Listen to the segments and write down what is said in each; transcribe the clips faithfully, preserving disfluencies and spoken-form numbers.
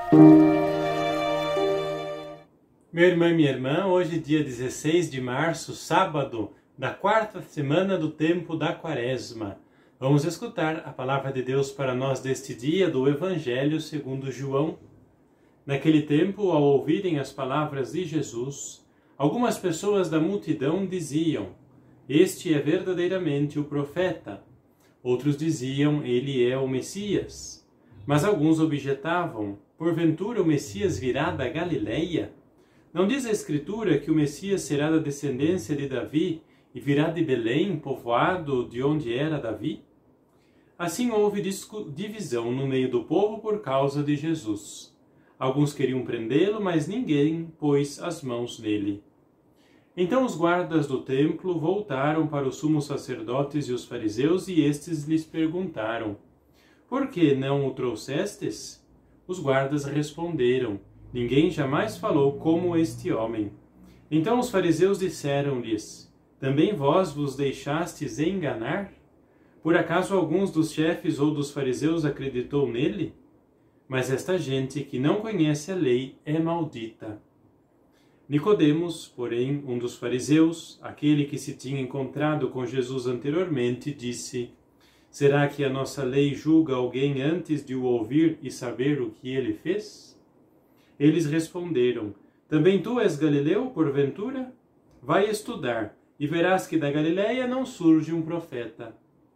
Meu irmão e minha irmã, hoje dia dezesseis de março, sábado, da quarta semana do tempo da Quaresma. Vamos escutar a palavra de Deus para nós deste dia do Evangelho segundo João. Naquele tempo, ao ouvirem as palavras de Jesus, algumas pessoas da multidão diziam: "Este é verdadeiramente o profeta." Outros diziam: "Ele é o Messias." Mas alguns objetavam: "Porventura o Messias virá da Galileia? Não diz a Escritura que o Messias será da descendência de Davi e virá de Belém, povoado de onde era Davi?" Assim houve divisão no meio do povo por causa de Jesus. Alguns queriam prendê-lo, mas ninguém pôs as mãos nele. Então os guardas do templo voltaram para os sumos sacerdotes e os fariseus, e estes lhes perguntaram: "Por que não o trouxestes?" Os guardas responderam: "Ninguém jamais falou como este homem." Então os fariseus disseram-lhes: "Também vós vos deixastes enganar? Por acaso alguns dos chefes ou dos fariseus acreditou nele? Mas esta gente que não conhece a lei é maldita." Nicodemos, porém, um dos fariseus, aquele que se tinha encontrado com Jesus anteriormente, disse: "Será que a nossa lei julga alguém antes de o ouvir e saber o que ele fez?" Eles responderam: "Também tu és galileu, porventura? Vai estudar, e verás que da Galileia não surge um profeta."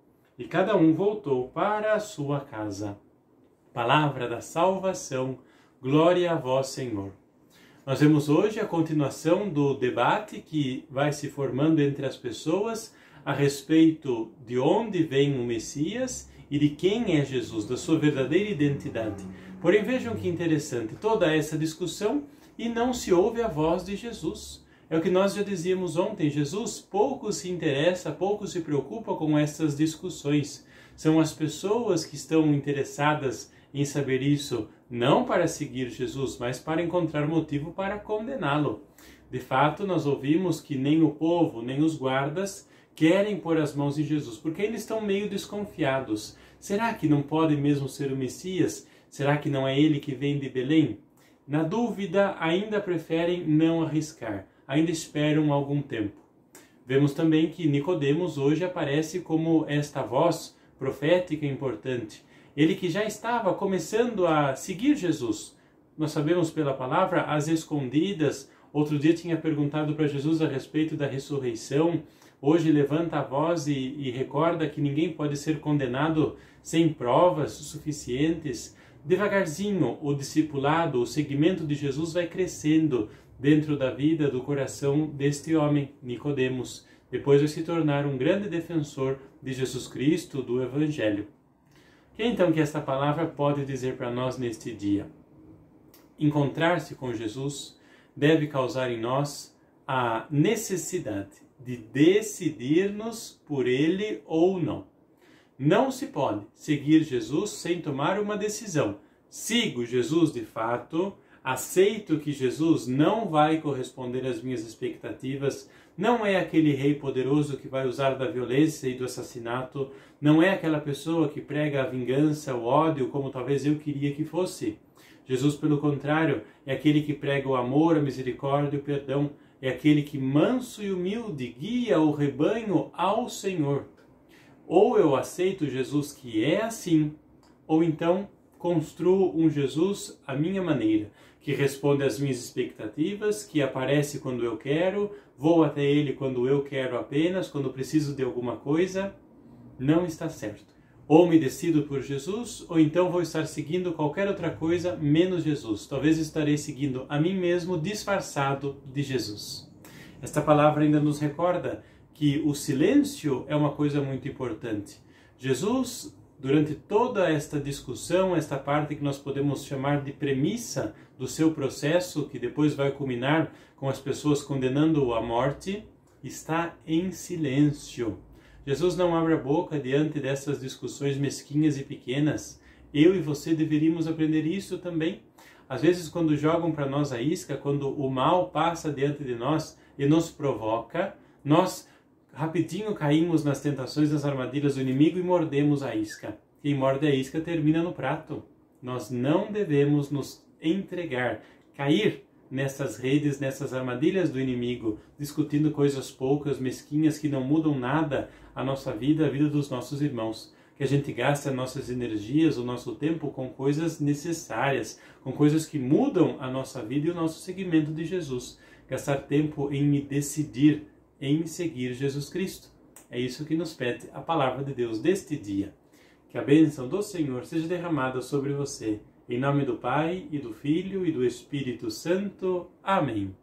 E cada um voltou para a sua casa. Palavra da salvação, glória a vós, Senhor. Nós vemos hoje a continuação do debate que vai se formando entre as pessoas a respeito de onde vem o Messias e de quem é Jesus, da sua verdadeira identidade. Porém, vejam que interessante, toda essa discussão e não se ouve a voz de Jesus. É o que nós já dizíamos ontem, Jesus pouco se interessa, pouco se preocupa com essas discussões. São as pessoas que estão interessadas em saber isso, não para seguir Jesus, mas para encontrar motivo para condená-lo. De fato, nós ouvimos que nem o povo, nem os guardas querem pôr as mãos em Jesus, porque eles estão meio desconfiados. Será que não pode mesmo ser o Messias? Será que não é ele que vem de Belém? Na dúvida, ainda preferem não arriscar, ainda esperam algum tempo. Vemos também que Nicodemos hoje aparece como esta voz profética importante. Ele que já estava começando a seguir Jesus. Nós sabemos pela palavra, às escondidas. Outro dia tinha perguntado para Jesus a respeito da ressurreição. Hoje levanta a voz e, e recorda que ninguém pode ser condenado sem provas suficientes. Devagarzinho, o discipulado, o seguimento de Jesus vai crescendo dentro da vida, do coração deste homem, Nicodemos. Depois vai se tornar um grande defensor de Jesus Cristo, do Evangelho. O que então que esta palavra pode dizer para nós neste dia? Encontrar-se com Jesus deve causar em nós a necessidade de decidir-nos por ele ou não. Não se pode seguir Jesus sem tomar uma decisão. Sigo Jesus de fato, aceito que Jesus não vai corresponder às minhas expectativas, não é aquele rei poderoso que vai usar da violência e do assassinato, não é aquela pessoa que prega a vingança, o ódio, como talvez eu queria que fosse. Jesus, pelo contrário, é aquele que prega o amor, a misericórdia e o perdão, é aquele que manso e humilde guia o rebanho ao Senhor. Ou eu aceito Jesus que é assim, ou então construo um Jesus à minha maneira, que responde às minhas expectativas, que aparece quando eu quero, vou até ele quando eu quero apenas, quando preciso de alguma coisa. Não está certo. Ou me decido por Jesus, ou então vou estar seguindo qualquer outra coisa menos Jesus. Talvez estarei seguindo a mim mesmo disfarçado de Jesus. Esta palavra ainda nos recorda que o silêncio é uma coisa muito importante. Jesus, durante toda esta discussão, esta parte que nós podemos chamar de premissa do seu processo, que depois vai culminar com as pessoas condenando-o à morte, está em silêncio. Jesus não abre a boca diante dessas discussões mesquinhas e pequenas. Eu e você deveríamos aprender isso também. Às vezes, quando jogam para nós a isca, quando o mal passa diante de nós e nos provoca, nós rapidinho caímos nas tentações, nas armadilhas do inimigo e mordemos a isca. Quem morde a isca termina no prato. Nós não devemos nos entregar, cair nessas redes, nessas armadilhas do inimigo, discutindo coisas poucas, mesquinhas, que não mudam nada a nossa vida, a vida dos nossos irmãos. Que a gente gaste as nossas energias, o nosso tempo com coisas necessárias, com coisas que mudam a nossa vida e o nosso seguimento de Jesus. Gastar tempo em me decidir em seguir Jesus Cristo. É isso que nos pede a palavra de Deus deste dia. Que a bênção do Senhor seja derramada sobre você. Em nome do Pai, e do Filho, e do Espírito Santo. Amém.